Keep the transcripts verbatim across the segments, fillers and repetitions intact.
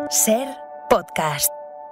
Ser Podcast.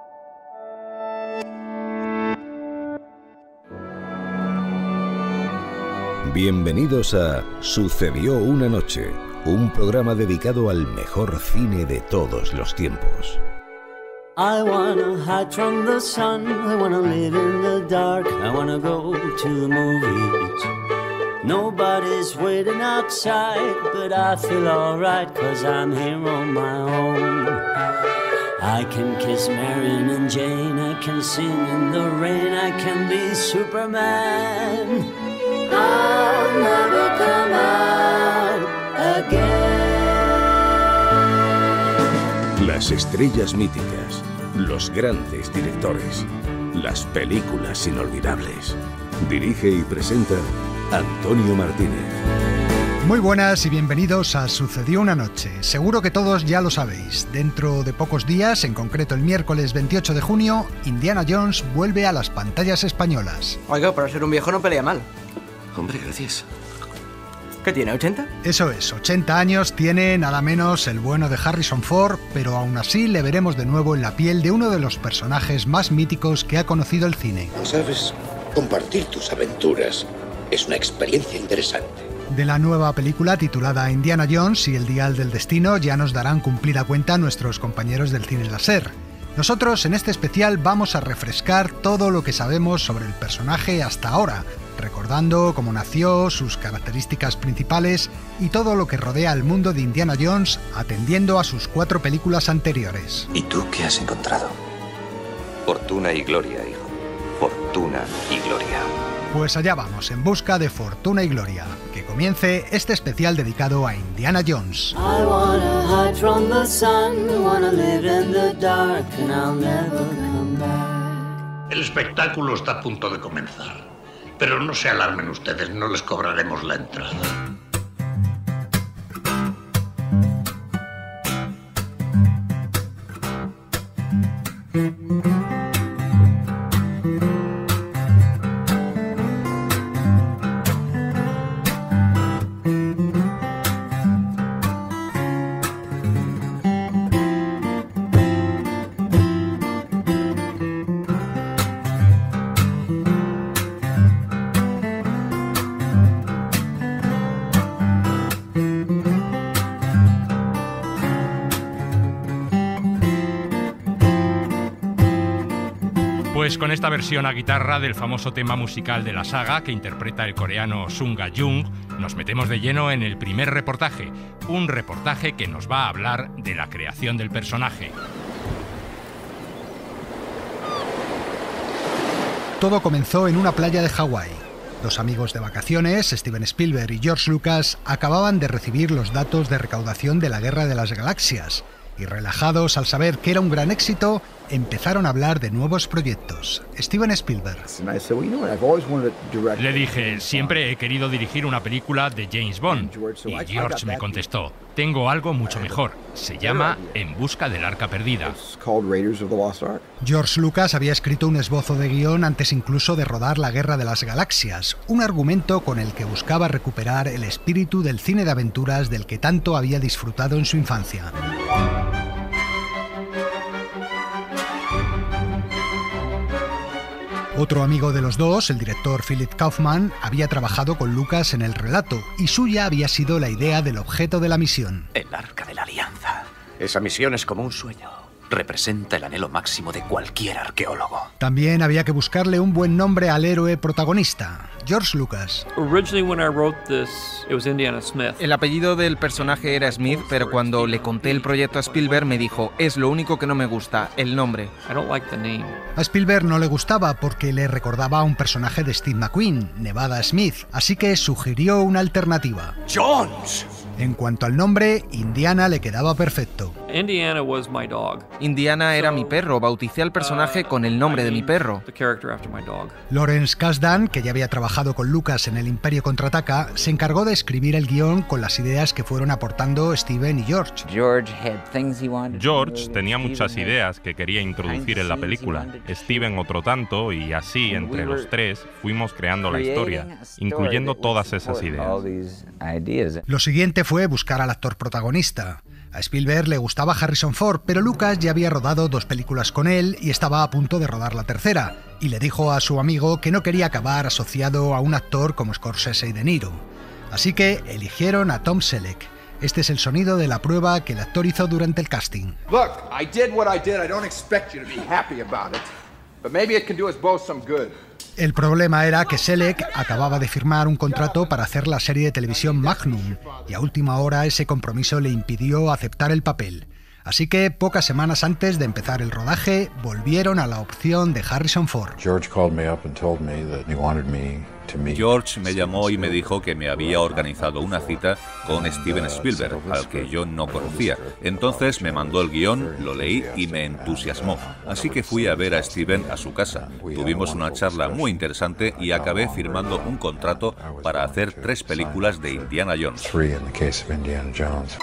Bienvenidos a Sucedió una noche, un programa dedicado al mejor cine de todos los tiempos. I wanna hide from the sun, I wanna live in the dark, I wanna go to the movies. Nobody's waiting outside, but I feel alright, cause I'm here on my own. I can kiss Marion and Jane, I can sing in the rain, I can be Superman. I'll never come out again. Las estrellas míticas, los grandes directores, las películas inolvidables. Dirige y presenta Antonio Martínez. Muy buenas y bienvenidos a Sucedió una noche. Seguro que todos ya lo sabéis. Dentro de pocos días, en concreto el miércoles veintiocho de junio, Indiana Jones vuelve a las pantallas españolas. Oiga, para ser un viejo no pelea mal. Hombre, gracias. ¿Qué tiene, ochenta? Eso es, ochenta años tiene nada menos el bueno de Harrison Ford, pero aún así le veremos de nuevo en la piel de uno de los personajes más míticos que ha conocido el cine. ¿Sabes? Compartir tus aventuras es una experiencia interesante. De la nueva película titulada Indiana Jones y el Dial del Destino ya nos darán cumplida cuenta nuestros compañeros del cine láser. Nosotros en este especial vamos a refrescar todo lo que sabemos sobre el personaje hasta ahora, recordando cómo nació, sus características principales y todo lo que rodea al mundo de Indiana Jones, atendiendo a sus cuatro películas anteriores. ¿Y tú qué has encontrado? Fortuna y gloria, hijo. Fortuna y gloria. Pues allá vamos, en busca de fortuna y gloria. Que comience este especial dedicado a Indiana Jones. I wanna hide from the sun, wanna live in the dark, and I'll never come back. El espectáculo está a punto de comenzar, pero no se alarmen ustedes, no les cobraremos la entrada. Pues con esta versión a guitarra del famoso tema musical de la saga que interpreta el coreano Sung Ha-jung, nos metemos de lleno en el primer reportaje, un reportaje que nos va a hablar de la creación del personaje. Todo comenzó en una playa de Hawái. Dos amigos de vacaciones, Steven Spielberg y George Lucas, acababan de recibir los datos de recaudación de la Guerra de las Galaxias y, relajados al saber que era un gran éxito, empezaron a hablar de nuevos proyectos. Steven Spielberg. Le dije, siempre he querido dirigir una película de James Bond. Y George me contestó, tengo algo mucho mejor. Se llama En busca del arca perdida. George Lucas había escrito un esbozo de guión antes incluso de rodar La Guerra de las Galaxias, un argumento con el que buscaba recuperar el espíritu del cine de aventuras del que tanto había disfrutado en su infancia. Otro amigo de los dos, el director Philip Kaufman, había trabajado con Lucas en el relato y suya había sido la idea del objeto de la misión. El Arca de la Alianza. Esa misión es como un sueño. Representa el anhelo máximo de cualquier arqueólogo. También había que buscarle un buen nombre al héroe protagonista, George Lucas. El apellido del personaje era Smith, pero cuando le conté el proyecto a Spielberg me dijo, es lo único que no me gusta, el nombre. A Spielberg no le gustaba porque le recordaba a un personaje de Steve McQueen, Nevada Smith, así que sugirió una alternativa. ¡Jones! En cuanto al nombre, Indiana le quedaba perfecto. Indiana was my dog. Indiana era mi perro, bauticé al personaje con el nombre de mi perro. Lawrence Kasdan, que ya había trabajado con Lucas en El Imperio Contraataca, se encargó de escribir el guión con las ideas que fueron aportando Steven y George. George tenía muchas ideas que quería introducir en la película, Steven otro tanto, y así, entre los tres, fuimos creando la historia, incluyendo todas esas ideas. Lo siguiente fue buscar al actor protagonista. A Spielberg le gustaba Harrison Ford, pero Lucas ya había rodado dos películas con él y estaba a punto de rodar la tercera, y le dijo a su amigo que no quería acabar asociado a un actor como Scorsese y De Niro. Así que eligieron a Tom Selleck. Este es el sonido de la prueba que el actor hizo durante el casting. Look, I did what I did. I don't expect you to be happy about it, but maybe it can do us both some good. El problema era que Selleck acababa de firmar un contrato para hacer la serie de televisión Magnum, y a última hora ese compromiso le impidió aceptar el papel. Así que, pocas semanas antes de empezar el rodaje, volvieron a la opción de Harrison Ford. George called me up and told me that he wanted me to meet. George me llamó y me dijo que me había organizado una cita con Steven Spielberg, al que yo no conocía. Entonces me mandó el guión, lo leí y me entusiasmó. Así que fui a ver a Steven a su casa. Tuvimos una charla muy interesante y acabé firmando un contrato para hacer tres películas de Indiana Jones. Three in the case of Indiana Jones.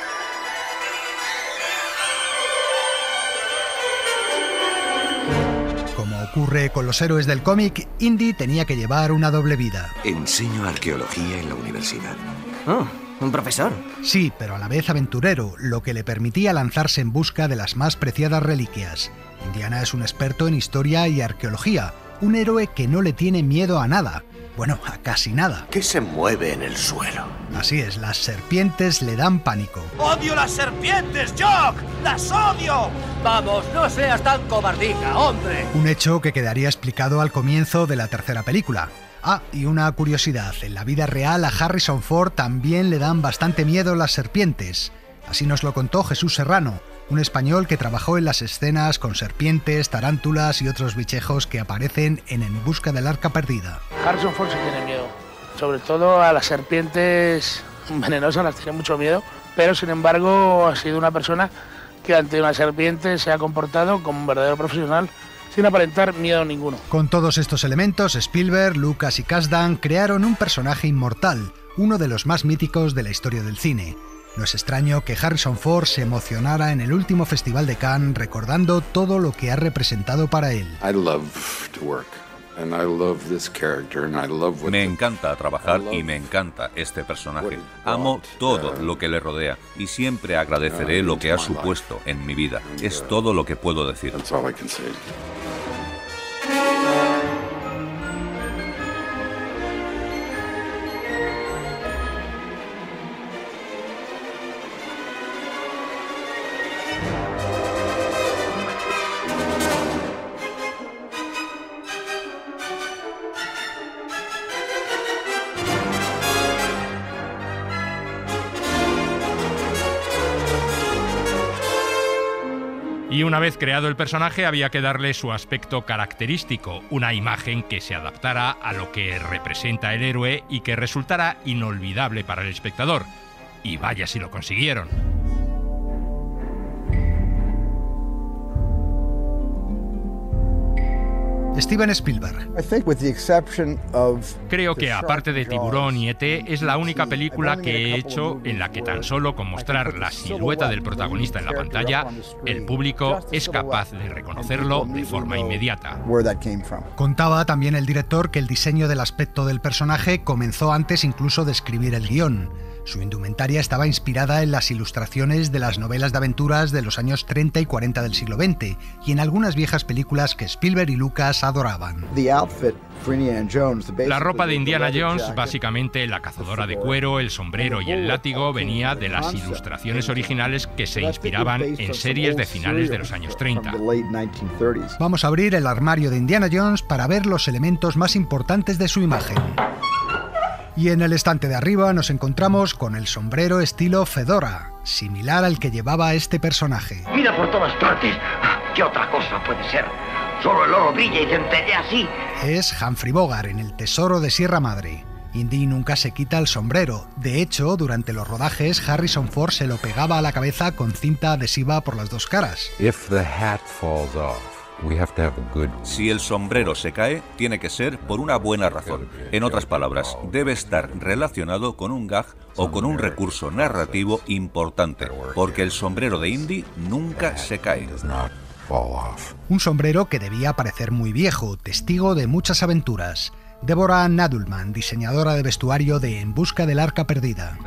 Como ocurre con los héroes del cómic, Indy tenía que llevar una doble vida. Enseño arqueología en la universidad. Oh, un profesor. Sí, pero a la vez aventurero, lo que le permitía lanzarse en busca de las más preciadas reliquias. Indiana es un experto en historia y arqueología, un héroe que no le tiene miedo a nada. Bueno, a casi nada. ¿Qué se mueve en el suelo? Así es, las serpientes le dan pánico. ¡Odio las serpientes, Jock! ¡Las odio! Vamos, no seas tan cobardica, hombre. Un hecho que quedaría explicado al comienzo de la tercera película. Ah, y una curiosidad, en la vida real a Harrison Ford también le dan bastante miedo las serpientes. Así nos lo contó Jesús Serrano, un español que trabajó en las escenas con serpientes, tarántulas y otros bichejos que aparecen en En busca del arca perdida. Harrison Ford sí tiene miedo, sobre todo a las serpientes venenosas, las tiene mucho miedo, pero sin embargo ha sido una persona que ante una serpiente se ha comportado como un verdadero profesional, sin aparentar miedo ninguno. Con todos estos elementos, Spielberg, Lucas y Kasdan crearon un personaje inmortal, uno de los más míticos de la historia del cine. No es extraño que Harrison Ford se emocionara en el último Festival de Cannes recordando todo lo que ha representado para él. Me encanta trabajar y me encanta este personaje. Amo todo lo que le rodea y siempre agradeceré lo que ha supuesto en mi vida. Es todo lo que puedo decir. Y una vez creado el personaje había que darle su aspecto característico, una imagen que se adaptara a lo que representa el héroe y que resultara inolvidable para el espectador. Y vaya si lo consiguieron. Steven Spielberg. Creo que aparte de Tiburón y E T es la única película que he hecho en la que tan solo con mostrar la silueta del protagonista en la pantalla, el público es capaz de reconocerlo de forma inmediata. Contaba también el director que el diseño del aspecto del personaje comenzó antes incluso de escribir el guión. Su indumentaria estaba inspirada en las ilustraciones de las novelas de aventuras de los años treinta y cuarenta del siglo veinte y en algunas viejas películas que Spielberg y Lucas adoraban. La ropa de Indiana Jones, básicamente la cazadora de cuero, el sombrero y el látigo, venía de las ilustraciones originales que se inspiraban en series de finales de los años treinta. Vamos a abrir el armario de Indiana Jones para ver los elementos más importantes de su imagen. Y en el estante de arriba nos encontramos con el sombrero estilo fedora, similar al que llevaba este personaje. Mira por todas partes. ¿Qué otra cosa puede ser? Solo el oro brilla y centellea así. Es Humphrey Bogart en El tesoro de Sierra Madre. Indy nunca se quita el sombrero. De hecho, durante los rodajes, Harrison Ford se lo pegaba a la cabeza con cinta adhesiva por las dos caras. If the hat falls off. Si el sombrero se cae, tiene que ser por una buena razón. En otras palabras, debe estar relacionado con un gag o con un recurso narrativo importante, porque el sombrero de Indy nunca se cae. Un sombrero que debía parecer muy viejo, testigo de muchas aventuras. Deborah Nadelman, diseñadora de vestuario de En busca del arca perdida.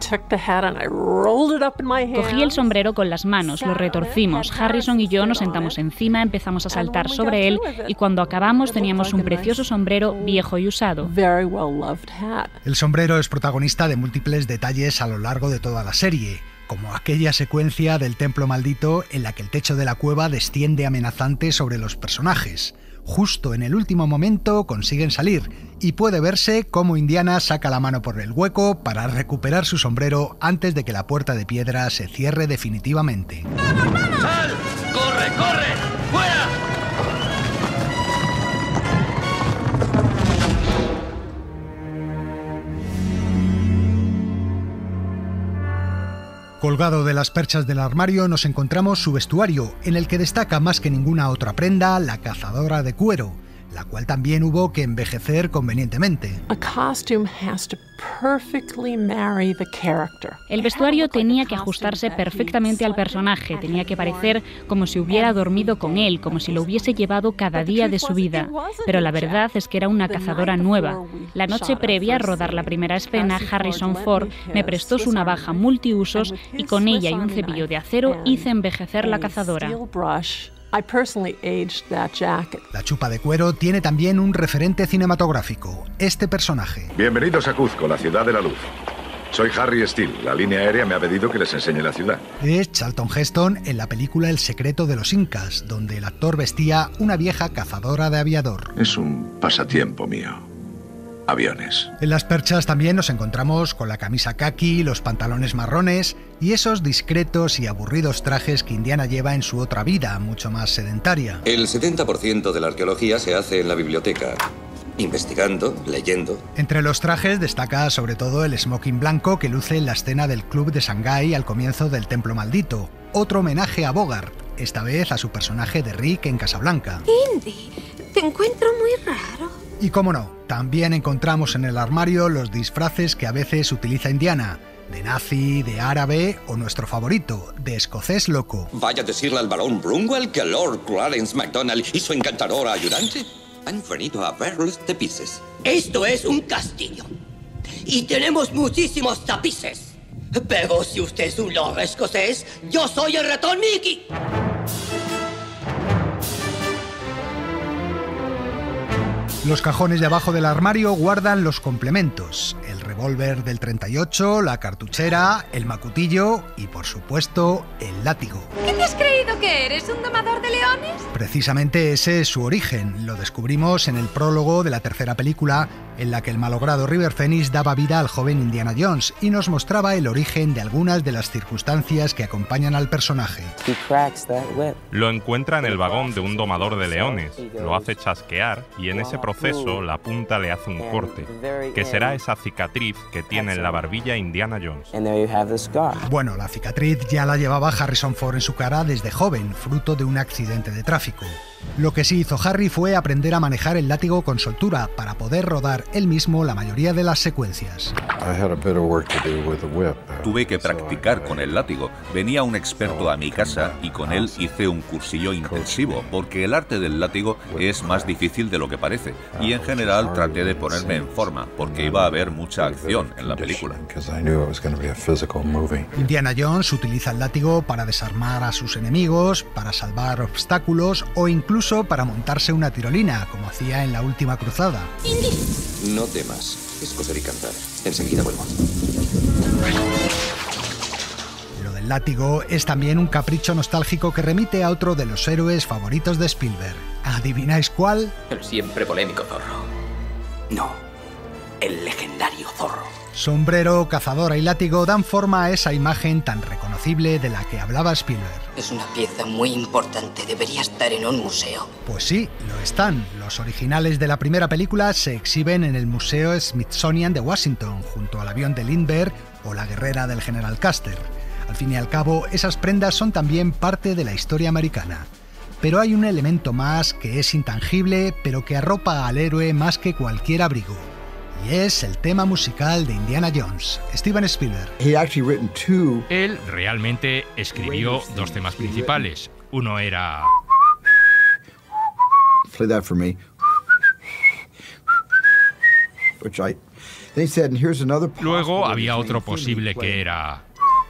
Cogí el sombrero con las manos, lo retorcimos. Harrison y yo nos sentamos encima, empezamos a saltar sobre él y cuando acabamos teníamos un precioso sombrero viejo y usado. El sombrero es protagonista de múltiples detalles a lo largo de toda la serie, como aquella secuencia del templo maldito en la que el techo de la cueva desciende amenazante sobre los personajes. Justo en el último momento consiguen salir y puede verse cómo Indiana saca la mano por el hueco para recuperar su sombrero antes de que la puerta de piedra se cierre definitivamente. ¡Sal! ¡Corre, corre! ¡Fuera! Colgado de las perchas del armario nos encontramos su vestuario, en el que destaca más que ninguna otra prenda la cazadora de cuero, la cual también hubo que envejecer convenientemente. El vestuario tenía que ajustarse perfectamente al personaje, tenía que parecer como si hubiera dormido con él, como si lo hubiese llevado cada día de su vida. Pero la verdad es que era una cazadora nueva. La noche previa a rodar la primera escena, Harrison Ford me prestó su navaja multiusos y con ella y un cepillo de acero hice envejecer la cazadora. La chupa de cuero tiene también un referente cinematográfico, este personaje. Bienvenidos a Cuzco, la ciudad de la luz. Soy Harry Steele. La línea aérea me ha pedido que les enseñe la ciudad. Es Charlton Heston en la película El secreto de los Incas, donde el actor vestía una vieja cazadora de aviador. Es un pasatiempo mío. Aviones. En las perchas también nos encontramos con la camisa caqui, los pantalones marrones y esos discretos y aburridos trajes que Indiana lleva en su otra vida, mucho más sedentaria. El setenta por ciento de la arqueología se hace en la biblioteca, investigando, leyendo. Entre los trajes destaca sobre todo el smoking blanco que luce en la escena del club de Shanghái al comienzo del Templo Maldito, otro homenaje a Bogart, esta vez a su personaje de Rick en Casablanca. Indy, te encuentro muy raro. Y cómo no, también encontramos en el armario los disfraces que a veces utiliza Indiana, de nazi, de árabe o nuestro favorito, de escocés loco. Vaya a decirle al barón Brunwell que Lord Clarence MacDonald y su encantadora ayudante han venido a ver los tapices. Esto es un castillo y tenemos muchísimos tapices. Pero si usted es un lord escocés, yo soy el ratón Mickey. Los cajones de abajo del armario guardan los complementos, el revólver del treinta y ocho, la cartuchera, el macutillo y, por supuesto, el látigo. ¿Qué te has creído que eres, un domador de leones? Precisamente ese es su origen, lo descubrimos en el prólogo de la tercera película, en la que el malogrado River Phoenix daba vida al joven Indiana Jones y nos mostraba el origen de algunas de las circunstancias que acompañan al personaje. Lo encuentra en el vagón de un domador de leones, lo hace chasquear y en ese proceso la punta le hace un corte, que será esa cicatriz que tiene en la barbilla Indiana Jones. Bueno, la cicatriz ya la llevaba Harrison Ford en su cara desde joven, fruto de un accidente de tráfico. Lo que sí hizo Harry fue aprender a manejar el látigo con soltura para poder rodar él mismo la mayoría de las secuencias. Tuve que practicar con el látigo. Venía un experto a mi casa y con él hice un cursillo intensivo, porque el arte del látigo es más difícil de lo que parece. Y en general traté de ponerme en forma, porque iba a haber mucha acción en la película. Indiana Jones utiliza el látigo para desarmar a sus enemigos, para salvar obstáculos o incluso para montarse una tirolina, como hacía en la última cruzada. No temas, es coser y cantar. Enseguida vuelvo. Lo del látigo es también un capricho nostálgico que remite a otro de los héroes favoritos de Spielberg. ¿Adivináis cuál? El siempre polémico Zorro. No, el legendario Zorro. Sombrero, cazadora y látigo dan forma a esa imagen tan reconocible de la que hablaba Spielberg. Es una pieza muy importante, debería estar en un museo. Pues sí, lo están. Los originales de la primera película se exhiben en el Museo Smithsonian de Washington, junto al avión de Lindbergh o la guerrera del general Custer. Al fin y al cabo, esas prendas son también parte de la historia americana. Pero hay un elemento más que es intangible, pero que arropa al héroe más que cualquier abrigo. Y es el tema musical de Indiana Jones, Steven Spielberg. Él realmente escribió dos temas principales. Uno era... Play that for me. Luego había otro posible que era...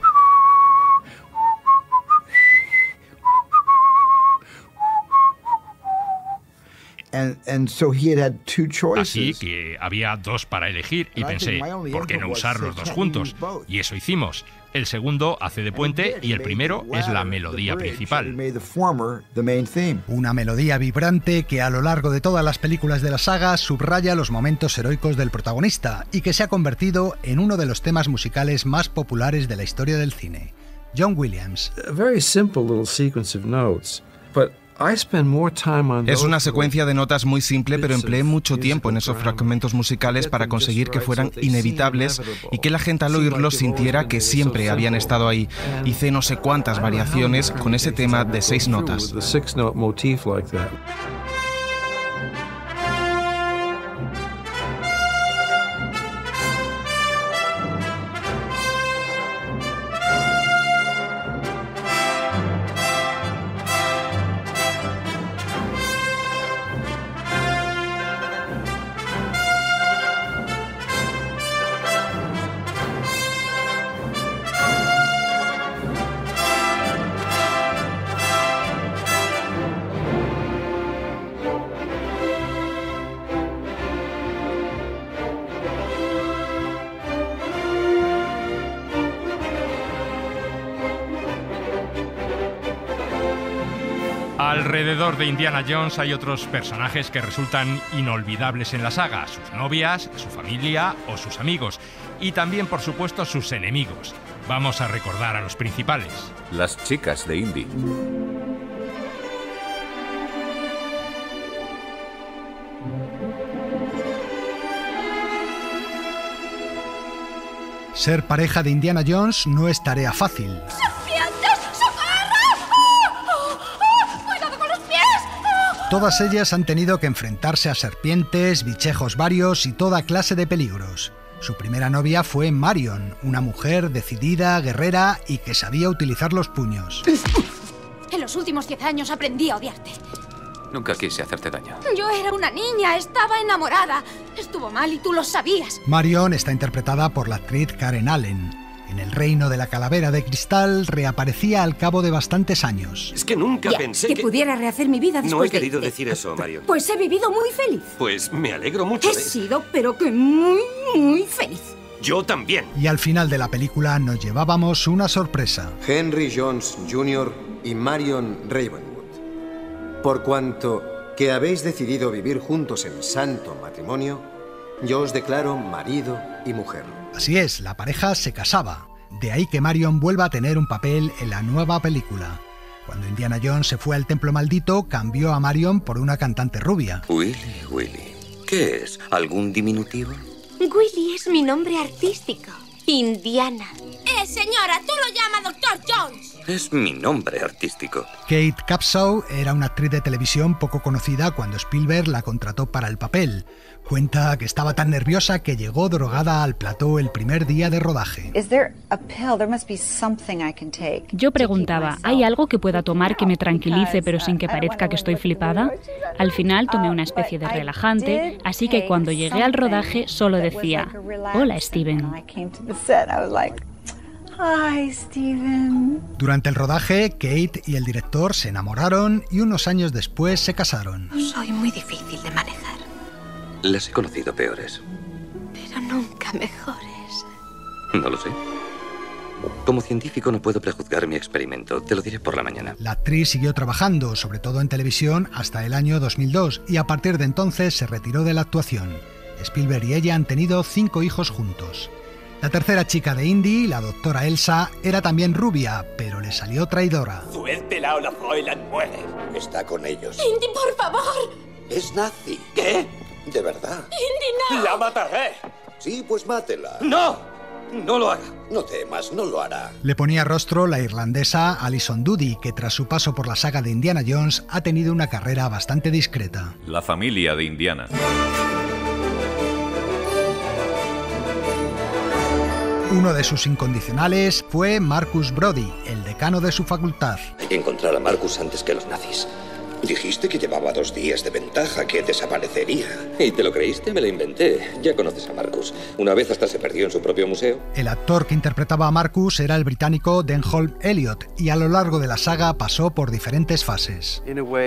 Así que había dos para elegir y pensé, ¿por qué no usar los dos juntos? Y eso hicimos. El segundo hace de puente y el primero es la melodía principal. Una melodía vibrante que a lo largo de todas las películas de la saga subraya los momentos heroicos del protagonista y que se ha convertido en uno de los temas musicales más populares de la historia del cine. John Williams. A very simple little sequence of notes, but Es una secuencia de notas muy simple, pero empleé mucho tiempo en esos fragmentos musicales para conseguir que fueran inevitables y que la gente al oírlos sintiera que siempre habían estado ahí. Hice no sé cuántas variaciones con ese tema de seis notas. Alrededor de Indiana Jones hay otros personajes que resultan inolvidables en la saga, sus novias, su familia o sus amigos, y también, por supuesto, sus enemigos. Vamos a recordar a los principales. Las chicas de Indy. Ser pareja de Indiana Jones no es tarea fácil. Todas ellas han tenido que enfrentarse a serpientes, bichejos varios y toda clase de peligros. Su primera novia fue Marion, una mujer decidida, guerrera y que sabía utilizar los puños. En los últimos diez años aprendí a odiarte. Nunca quise hacerte daño. Yo era una niña, estaba enamorada. Estuvo mal y tú lo sabías. Marion está interpretada por la actriz Karen Allen. En El reino de la calavera de cristal reaparecía al cabo de bastantes años. Es que nunca Ya, pensé que, que... pudiera rehacer mi vida después No he de- querido de- decir eso, Marion. Pues he vivido muy feliz. Pues me alegro mucho He de... sido, pero que muy, muy feliz. Yo también. Y al final de la película nos llevábamos una sorpresa. Henry Jones junior y Marion Ravenwood. Por cuanto que habéis decidido vivir juntos en santo matrimonio, yo os declaro marido y mujer. Así es, la pareja se casaba. De ahí que Marion vuelva a tener un papel en la nueva película. Cuando Indiana Jones se fue al templo maldito, cambió a Marion por una cantante rubia. Willy, Willy. ¿Qué es? ¿Algún diminutivo? Willy es mi nombre artístico. Indiana. Eh, señora, tú lo llamas doctor Jones. Es mi nombre artístico. Kate Capshaw era una actriz de televisión poco conocida cuando Spielberg la contrató para el papel. Cuenta que estaba tan nerviosa que llegó drogada al plató el primer día de rodaje. Yo preguntaba, ¿hay algo que pueda tomar que me tranquilice pero sin que parezca que estoy flipada? Al final tomé una especie de relajante, así que cuando llegué al rodaje solo decía, hola Steven. Hi, Steven. Durante el rodaje, Kate y el director se enamoraron y unos años después se casaron. Soy muy difícil de manejar, Las he conocido peores. pero nunca mejores. No lo sé. Como científico no puedo prejuzgar mi experimento. Te lo diré por la mañana. La actriz siguió trabajando, sobre todo en televisión, hasta el año dos mil dos y a partir de entonces se retiró de la actuación. Spielberg y ella han tenido cinco hijos juntos. La tercera chica de Indy, la doctora Elsa, era también rubia, pero le salió traidora. Suéltela o la Fräulein muere. Está con ellos. Indy, por favor. Es nazi. ¿Qué? De verdad. Indy, no. La mataré. Sí, pues mátela. ¡No! No lo haga. No temas, no lo hará. Le ponía rostro la irlandesa Alison Doody, que tras su paso por la saga de Indiana Jones ha tenido una carrera bastante discreta. La familia de Indiana. Uno de sus incondicionales fue Marcus Brody, el decano de su facultad. Hay que encontrar a Marcus antes que los nazis. Dijiste que llevaba dos días de ventaja, que desaparecería. ¿Y te lo creíste? Me lo inventé. Ya conoces a Marcus. Una vez hasta se perdió en su propio museo. El actor que interpretaba a Marcus era el británico Denholm Elliott y a lo largo de la saga pasó por diferentes fases.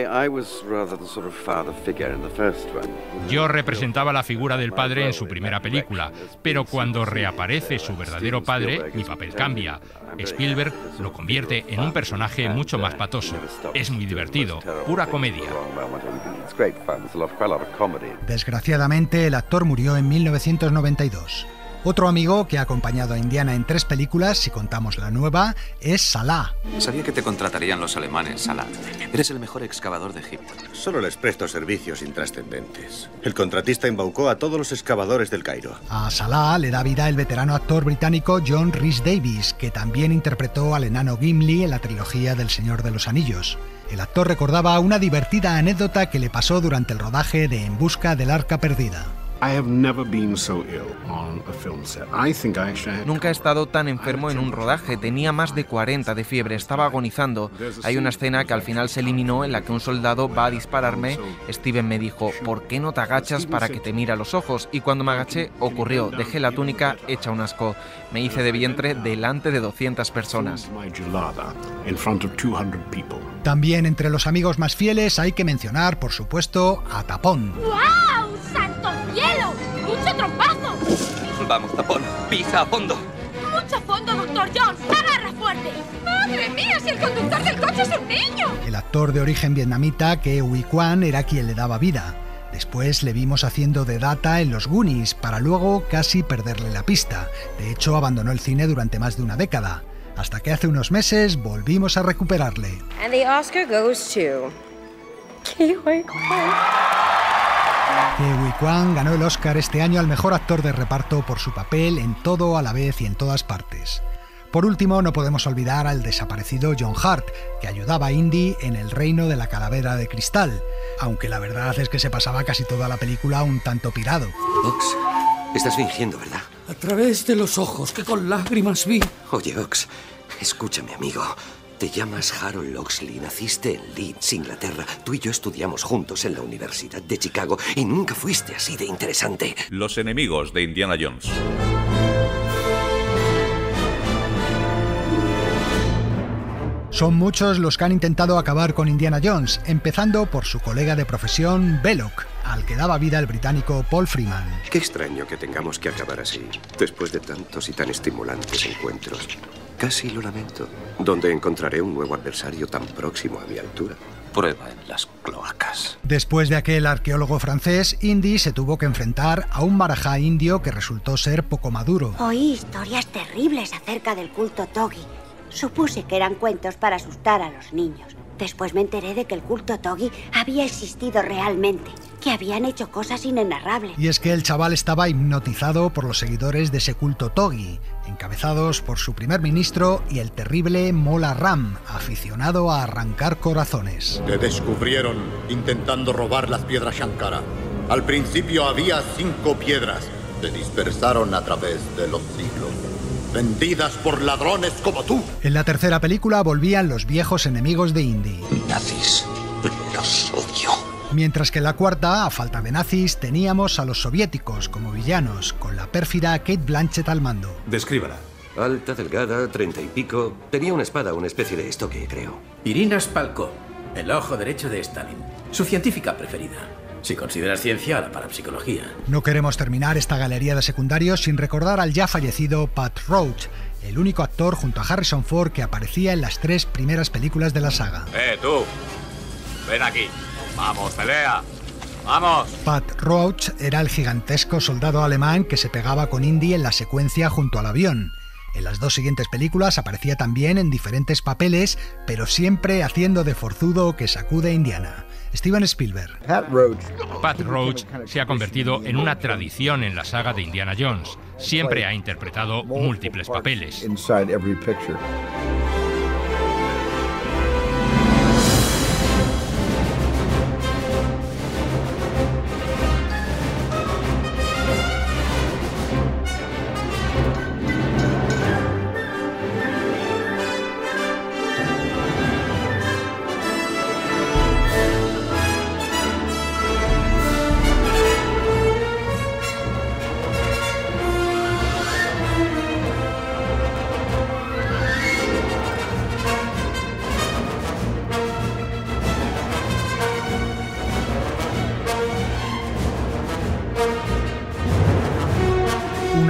Yo representaba la figura del padre en su primera película, pero cuando reaparece su verdadero padre, mi papel cambia. Spielberg lo convierte en un personaje mucho más patoso. Es muy divertido, pura comedia. Desgraciadamente, el actor murió en mil novecientos noventa y dos. Otro amigo que ha acompañado a Indiana en tres películas, si contamos la nueva, es Salah. Sabía que te contratarían los alemanes, Salah. Eres el mejor excavador de Egipto. Solo les presto servicios intrascendentes. El contratista embaucó a todos los excavadores del Cairo. A Salah le da vida el veterano actor británico John Rhys Davies, que también interpretó al enano Gimli en la trilogía del Señor de los Anillos. El actor recordaba una divertida anécdota que le pasó durante el rodaje de En busca del arca perdida. Nunca he estado tan enfermo en un rodaje. Tenía más de cuarenta de fiebre, estaba agonizando. Hay una escena que al final se eliminó en la que un soldado va a dispararme. Steven me dijo, ¿por qué no te agachas para que te mire a los ojos? Y cuando me agaché, ocurrió. Dejé la túnica hecha un asco. Me hice de vientre delante de doscientas personas. También entre los amigos más fieles hay que mencionar, por supuesto, a Tapón. ¡Guau! ¡Santo cielo! ¡Mucho trompazo! Vamos, Tapón, pisa a fondo. ¡Mucho fondo, doctor Jones! ¡Agarra fuerte! ¡Madre mía, si el conductor del coche es un niño! El actor de origen vietnamita Ke Huy Quan era quien le daba vida. Después le vimos haciendo de Data en Los Goonies, para luego casi perderle la pista. De hecho, abandonó el cine durante más de una década. Hasta que hace unos meses volvimos a recuperarle. And the Oscar goes to Ke Huy Quan. Ke Huy Quan ganó el Oscar este año al mejor actor de reparto por su papel en Todo a la vez y en todas partes. Por último, no podemos olvidar al desaparecido John Hurt, que ayudaba a Indy en El reino de la calavera de cristal, aunque la verdad es que se pasaba casi toda la película un tanto pirado. Ox, estás fingiendo, ¿verdad? A través de los ojos que con lágrimas vi. Oye, Ox, escúchame, amigo. Te llamas Harold Locksley, naciste en Leeds, Inglaterra. Tú y yo estudiamos juntos en la Universidad de Chicago y nunca fuiste así de interesante. Los enemigos de Indiana Jones. Son muchos los que han intentado acabar con Indiana Jones, empezando por su colega de profesión, Belloc, al que daba vida el británico Paul Freeman. Qué extraño que tengamos que acabar así, después de tantos y tan estimulantes encuentros. Casi lo lamento. ¿Dónde encontraré un nuevo adversario tan próximo a mi altura? Prueba en las cloacas. Después de aquel arqueólogo francés, Indy se tuvo que enfrentar a un marajá indio que resultó ser poco maduro. Oí historias terribles acerca del culto Togi. Supuse que eran cuentos para asustar a los niños. Después me enteré de que el culto Togi había existido realmente, que habían hecho cosas inenarrables. Y es que el chaval estaba hipnotizado por los seguidores de ese culto Togi, encabezados por su primer ministro y el terrible Mola Ram, aficionado a arrancar corazones. Te descubrieron intentando robar las piedras Shankara. Al principio había cinco piedras. Te dispersaron a través de los siglos. Vendidas por ladrones como tú. En la tercera película volvían los viejos enemigos de Indy. Nazis. Los odio. Mientras que en la cuarta, a falta de nazis, teníamos a los soviéticos como villanos, con la pérfida Kate Blanchett al mando. Descríbala. Alta, delgada, treinta y pico. Tenía una espada, una especie de estoque, creo. Irina Spalko, el ojo derecho de Stalin. Su científica preferida. Si consideras ciencia, la parapsicología. No queremos terminar esta galería de secundarios sin recordar al ya fallecido Pat Roach, el único actor junto a Harrison Ford que aparecía en las tres primeras películas de la saga. ¡Eh, tú! ¡Ven aquí! ¡Vamos, pelea! ¡Vamos! Pat Roach era el gigantesco soldado alemán que se pegaba con Indy en la secuencia junto al avión. En las dos siguientes películas aparecía también en diferentes papeles, pero siempre haciendo de forzudo que sacude a Indiana. Steven Spielberg. Pat Roach. Pat Roach se ha convertido en una tradición en la saga de Indiana Jones. Siempre ha interpretado múltiples papeles.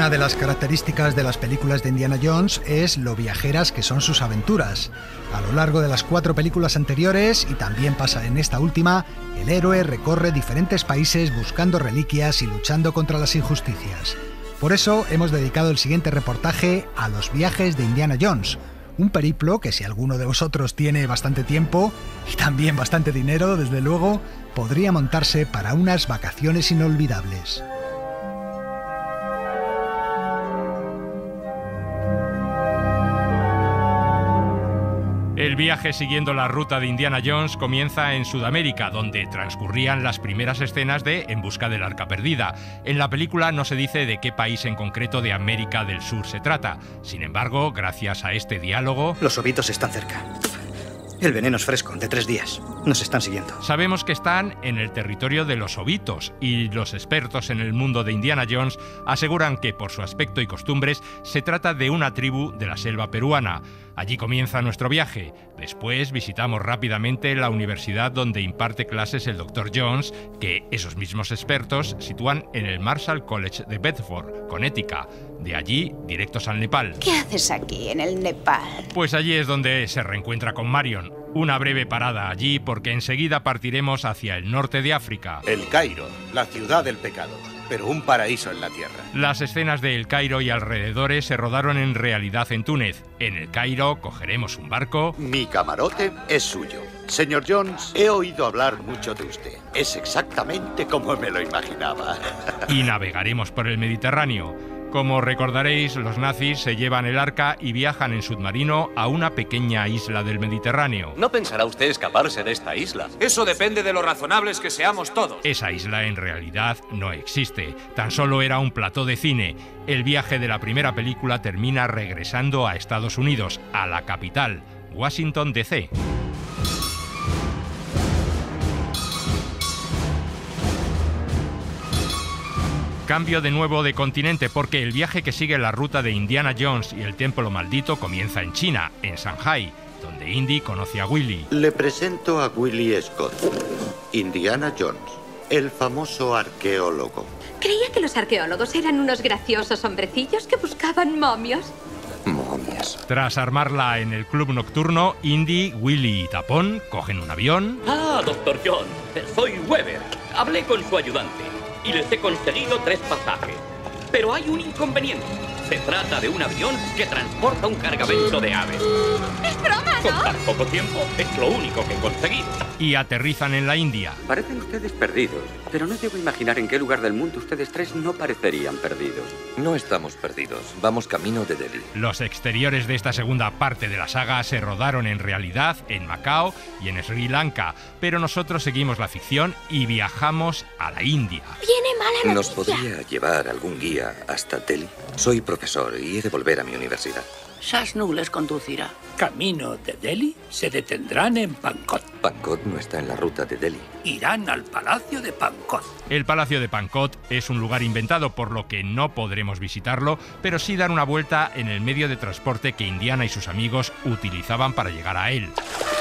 Una de las características de las películas de Indiana Jones es lo viajeras que son sus aventuras. A lo largo de las cuatro películas anteriores, y también pasa en esta última, el héroe recorre diferentes países buscando reliquias y luchando contra las injusticias. Por eso hemos dedicado el siguiente reportaje a los viajes de Indiana Jones, un periplo que, si alguno de vosotros tiene bastante tiempo y también bastante dinero, desde luego, podría montarse para unas vacaciones inolvidables. El viaje siguiendo la ruta de Indiana Jones comienza en Sudamérica, donde transcurrían las primeras escenas de En busca del arca perdida. En la película no se dice de qué país en concreto de América del Sur se trata. Sin embargo, gracias a este diálogo... Los ovitos están cerca. El veneno es fresco, de tres días. Nos están siguiendo. Sabemos que están en el territorio de los ovitos, y los expertos en el mundo de Indiana Jones aseguran que, por su aspecto y costumbres, se trata de una tribu de la selva peruana. Allí comienza nuestro viaje. Después visitamos rápidamente la universidad donde imparte clases el doctor Jones, que esos mismos expertos sitúan en el Marshall College de Bedford, Connecticut. De allí, directos al Nepal. ¿Qué haces aquí, en el Nepal? Pues allí es donde se reencuentra con Marion. Una breve parada allí porque enseguida partiremos hacia el norte de África. El Cairo, la ciudad del pecado, pero un paraíso en la tierra. Las escenas de El Cairo y alrededores se rodaron en realidad en Túnez. En El Cairo cogeremos un barco. Mi camarote es suyo. Señor Jones, he oído hablar mucho de usted. Es exactamente como me lo imaginaba. Y navegaremos por el Mediterráneo. Como recordaréis, los nazis se llevan el arca y viajan en submarino a una pequeña isla del Mediterráneo. No pensará usted escaparse de esta isla. Eso depende de lo razonables que seamos todos. Esa isla en realidad no existe. Tan solo era un plató de cine. El viaje de la primera película termina regresando a Estados Unidos, a la capital, Washington, D C Cambio de nuevo de continente porque el viaje que sigue la ruta de Indiana Jones y el Templo Maldito comienza en China, en Shanghai, donde Indy conoce a Willy. Le presento a Willy Scott, Indiana Jones, el famoso arqueólogo. Creía que los arqueólogos eran unos graciosos hombrecillos que buscaban momios. Momias. Tras armarla en el club nocturno, Indy, Willy y Tapón cogen un avión. Ah, doctor John, soy Weber. Hablé con su ayudante y les he conseguido tres pasajes. Pero hay un inconveniente. Se trata de un avión que transporta un cargamento de aves. ¡Es broma, no! Con tan poco tiempo es lo único que he conseguido. Y aterrizan en la India. Parecen ustedes perdidos, pero no llego a imaginar en qué lugar del mundo ustedes tres no parecerían perdidos. No estamos perdidos. Vamos camino de Delhi. Los exteriores de esta segunda parte de la saga se rodaron en realidad en Macao y en Sri Lanka, pero nosotros seguimos la ficción y viajamos a la India. Viene mala ¿Nos noticia. podría llevar algún guía hasta Delhi? Soy profesor y he de volver a mi universidad. Shashnu les conducirá. Camino de Delhi se detendrán en Pankot. Pankot no está en la ruta de Delhi. Irán al Palacio de Pankot. El Palacio de Pankot es un lugar inventado, por lo que no podremos visitarlo, pero sí dar una vuelta en el medio de transporte que Indiana y sus amigos utilizaban para llegar a él.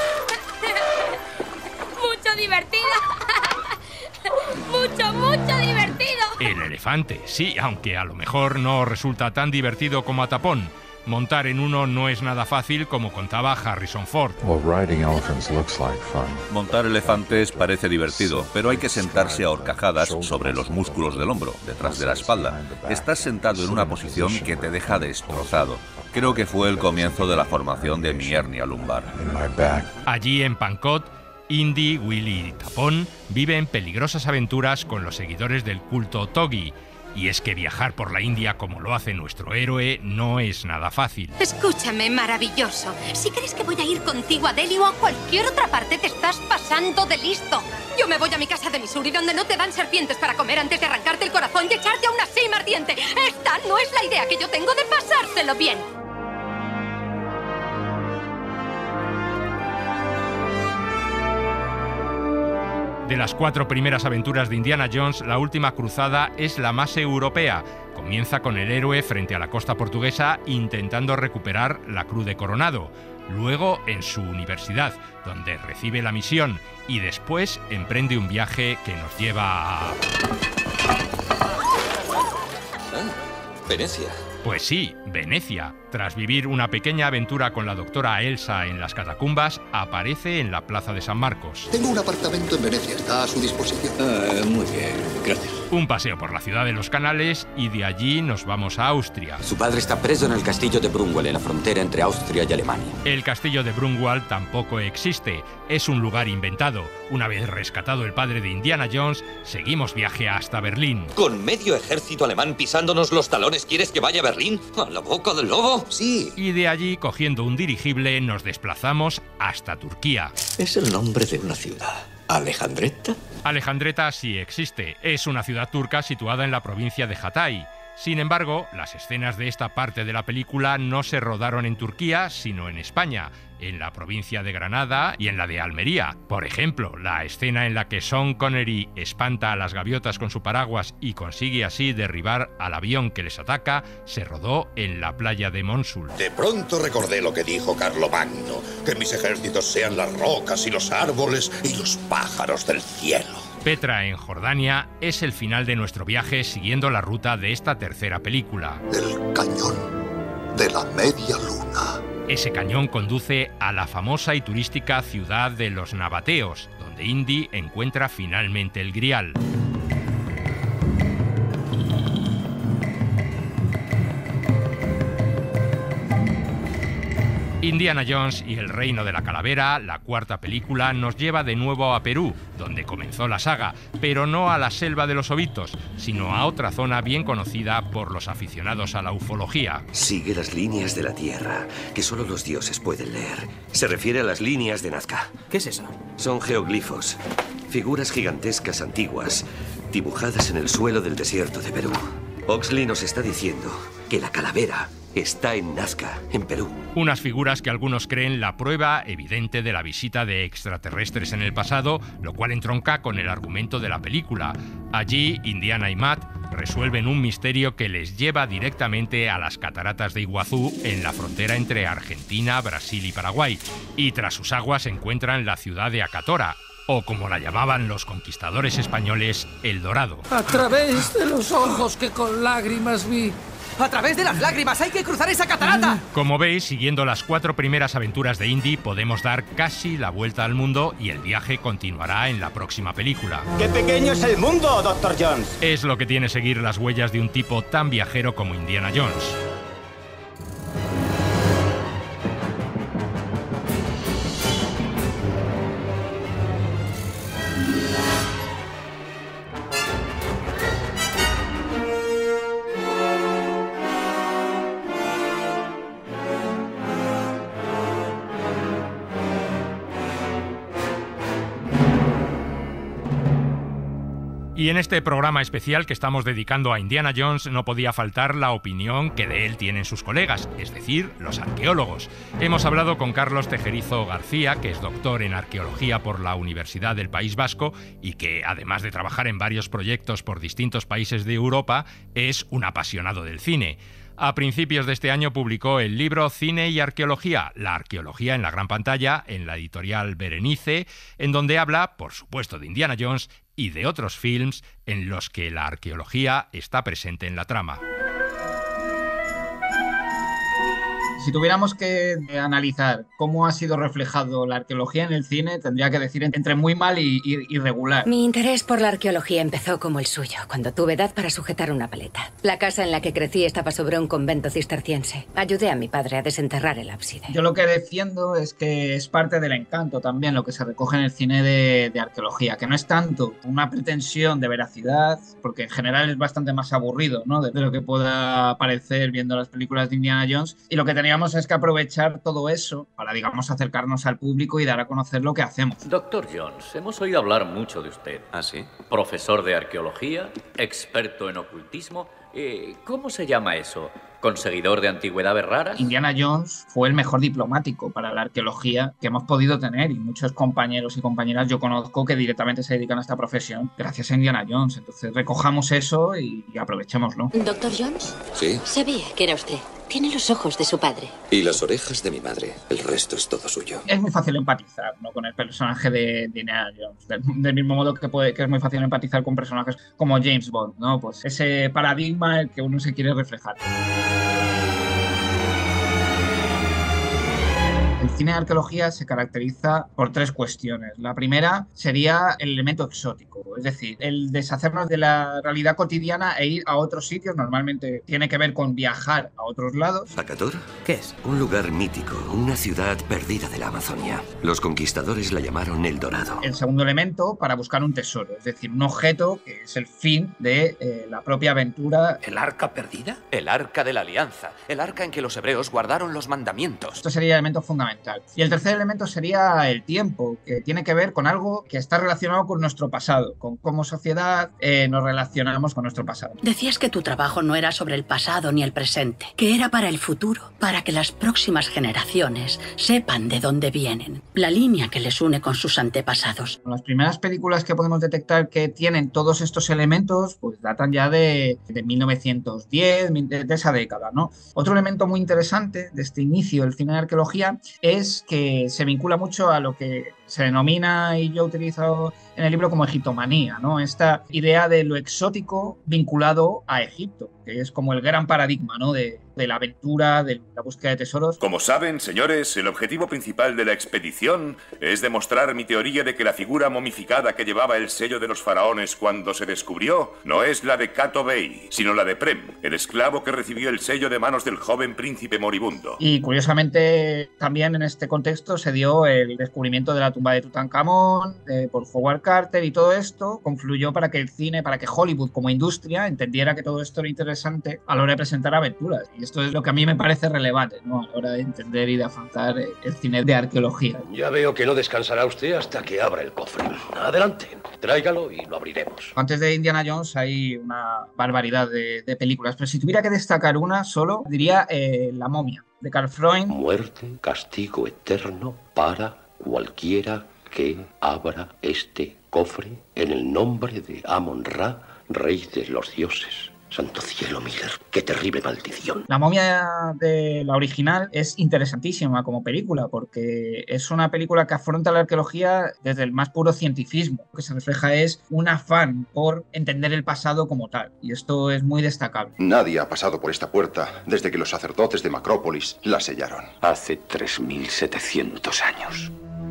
¡Mucho divertido! ¡Mucho, mucho divertido! El elefante, sí, aunque a lo mejor no resulta tan divertido como a Tapón. Montar en uno no es nada fácil, como contaba Harrison Ford. Well, riding elephants looks like fun. Montar elefantes parece divertido, pero hay que sentarse a horcajadas sobre los músculos del hombro, detrás de la espalda. Estás sentado en una posición que te deja destrozado. Creo que fue el comienzo de la formación de mi hernia lumbar. Allí en Pankot, Indy, Willy y Tapón viven peligrosas aventuras con los seguidores del culto Togi. Y es que viajar por la India como lo hace nuestro héroe no es nada fácil. Escúchame, maravilloso. Si crees que voy a ir contigo a Delhi o a cualquier otra parte, te estás pasando de listo. Yo me voy a mi casa de Missouri, donde no te dan serpientes para comer antes de arrancarte el corazón y echarte a una sima ardiente. Esta no es la idea que yo tengo de pasárselo bien. De las cuatro primeras aventuras de Indiana Jones, la última cruzada es la más europea. Comienza con el héroe frente a la costa portuguesa intentando recuperar la Cruz de Coronado. Luego en su universidad, donde recibe la misión. Y después emprende un viaje que nos lleva a... Venecia. Pues sí, Venecia. Tras vivir una pequeña aventura con la doctora Elsa en las catacumbas, aparece en la Plaza de San Marcos. Tengo un apartamento en Venecia, está a su disposición. Uh, muy bien, gracias. Un paseo por la ciudad de los canales y de allí nos vamos a Austria. Su padre está preso en el castillo de Brunwald, en la frontera entre Austria y Alemania. El castillo de Brunwald tampoco existe, es un lugar inventado. Una vez rescatado el padre de Indiana Jones, seguimos viaje hasta Berlín. ¿Con medio ejército alemán pisándonos los talones quieres que vaya a Berlín? ¿A la boca del lobo? Sí. Y de allí, cogiendo un dirigible, nos desplazamos hasta Turquía. Es el nombre de una ciudad. ¿Alejandreta? Alejandreta sí existe. Es una ciudad turca situada en la provincia de Hatay. Sin embargo, las escenas de esta parte de la película no se rodaron en Turquía, sino en España, en la provincia de Granada y en la de Almería. Por ejemplo, la escena en la que Sean Connery espanta a las gaviotas con su paraguas y consigue así derribar al avión que les ataca, se rodó en la playa de Monsul. De pronto recordé lo que dijo Carlomagno, que mis ejércitos sean las rocas y los árboles y los pájaros del cielo. Petra, en Jordania, es el final de nuestro viaje siguiendo la ruta de esta tercera película. El cañón de la media luna. Ese cañón conduce a la famosa y turística ciudad de los nabateos, donde Indy encuentra finalmente el Grial. Indiana Jones y el Reino de la Calavera, la cuarta película, nos lleva de nuevo a Perú, donde comenzó la saga, pero no a la selva de los Obitos, sino a otra zona bien conocida por los aficionados a la ufología. Sigue las líneas de la Tierra, que solo los dioses pueden leer. Se refiere a las líneas de Nazca. ¿Qué es eso? Son geoglifos, figuras gigantescas antiguas, dibujadas en el suelo del desierto de Perú. Oxley nos está diciendo que la calavera está en Nazca, en Perú. Unas figuras que algunos creen la prueba evidente de la visita de extraterrestres en el pasado, lo cual entronca con el argumento de la película. Allí, Indiana y Matt resuelven un misterio que les lleva directamente a las cataratas de Iguazú, en la frontera entre Argentina, Brasil y Paraguay. Y tras sus aguas encuentran la ciudad de Acatora, o como la llamaban los conquistadores españoles, El Dorado. A través de los ojos que con lágrimas vi. ¡A través de las lágrimas! ¡Hay que cruzar esa catarata! Como veis, siguiendo las cuatro primeras aventuras de Indy, podemos dar casi la vuelta al mundo y el viaje continuará en la próxima película. ¡Qué pequeño es el mundo, doctor Jones! Es lo que tiene seguir las huellas de un tipo tan viajero como Indiana Jones. Y en este programa especial que estamos dedicando a Indiana Jones no podía faltar la opinión que de él tienen sus colegas, es decir, los arqueólogos. Hemos hablado con Carlos Tejerizo García, que es doctor en arqueología por la Universidad del País Vasco y que, además de trabajar en varios proyectos por distintos países de Europa, es un apasionado del cine. A principios de este año publicó el libro Cine y Arqueología, la arqueología en la gran pantalla, en la editorial Berenice, en donde habla, por supuesto, de Indiana Jones y de otros films en los que la arqueología está presente en la trama. Si tuviéramos que analizar cómo ha sido reflejado la arqueología en el cine, tendría que decir entre muy mal y, y, y regular. Mi interés por la arqueología empezó como el suyo, cuando tuve edad para sujetar una paleta. La casa en la que crecí estaba sobre un convento cisterciense. Ayudé a mi padre a desenterrar el ábside. Yo lo que defiendo es que es parte del encanto también lo que se recoge en el cine de, de arqueología, que no es tanto una pretensión de veracidad, porque en general es bastante más aburrido, ¿no?, de, de lo que pueda parecer viendo las películas de Indiana Jones, y lo que tenía es que aprovechar todo eso para, digamos, acercarnos al público y dar a conocer lo que hacemos. Doctor Jones, hemos oído hablar mucho de usted. ¿Ah, sí? Profesor de arqueología, experto en ocultismo. Eh, ¿Cómo se llama eso? ¿Conseguidor de antigüedades raras? Indiana Jones fue el mejor diplomático para la arqueología que hemos podido tener, y muchos compañeros y compañeras yo conozco que directamente se dedican a esta profesión gracias a Indiana Jones. Entonces recojamos eso y, y aprovechémoslo. ¿Doctor Jones? Sí. Sabía que era usted. Tiene los ojos de su padre. Y las orejas de mi madre. El resto es todo suyo. Es muy fácil empatizar, ¿no?, con el personaje de, de Indiana Jones. Del, del mismo modo que, puede, que es muy fácil empatizar con personajes como James Bond, ¿no? Pues ese paradigma paradigma en el que uno se quiere reflejar. El cine de arqueología se caracteriza por tres cuestiones. La primera sería el elemento exótico, es decir, el deshacernos de la realidad cotidiana e ir a otros sitios. Normalmente tiene que ver con viajar a otros lados. ¿Acatur? ¿Qué es? Un lugar mítico, una ciudad perdida de la Amazonia. Los conquistadores la llamaron El Dorado. El segundo elemento, para buscar un tesoro, es decir, un objeto que es el fin de eh, la propia aventura. ¿El arca perdida? El arca de la alianza, el arca en que los hebreos guardaron los mandamientos. Esto sería el elemento fundamental. Y el tercer elemento sería el tiempo, que tiene que ver con algo que está relacionado con nuestro pasado, con cómo sociedad eh, nos relacionamos con nuestro pasado. Decías que tu trabajo no era sobre el pasado ni el presente, que era para el futuro, para que las próximas generaciones sepan de dónde vienen, la línea que les une con sus antepasados. Las primeras películas que podemos detectar que tienen todos estos elementos pues datan ya de, de mil novecientos diez, de, de esa década, ¿no? Otro elemento muy interesante de este inicio del cine de arqueología es que se vincula mucho a lo que se denomina, y yo he utilizado en el libro, como egiptomanía, ¿no? Esta idea de lo exótico vinculado a Egipto, que es como el gran paradigma, ¿no? de, de la aventura, de la búsqueda de tesoros. Como saben, señores, el objetivo principal de la expedición es demostrar mi teoría de que la figura momificada que llevaba el sello de los faraones cuando se descubrió no es la de Cato Bey, sino la de Prem, el esclavo que recibió el sello de manos del joven príncipe moribundo. Y curiosamente también en este contexto se dio el descubrimiento de la tumba de Tutankamón eh, por Howard Carter, y todo esto confluyó para que el cine, para que Hollywood como industria entendiera que todo esto era interesante a la hora de presentar aventuras. Y esto es lo que a mí me parece relevante, ¿no? A la hora de entender y de afrontar el cine de arqueología. Ya veo que no descansará usted hasta que abra el cofre. Adelante, tráigalo y lo abriremos. Antes de Indiana Jones hay una barbaridad de, de películas, pero si tuviera que destacar una solo, diría eh, La momia, de Karl Freund. Muerte, castigo eterno para cualquiera que abra este cofre en el nombre de Amon-Ra, rey de los dioses. Santo cielo, Miller, qué terrible maldición. La momia de la original es interesantísima como película, porque es una película que afronta la arqueología desde el más puro cientificismo. Lo que se refleja es un afán por entender el pasado como tal, y esto es muy destacable. Nadie ha pasado por esta puerta desde que los sacerdotes de Macrópolis la sellaron. Hace tres mil setecientos años.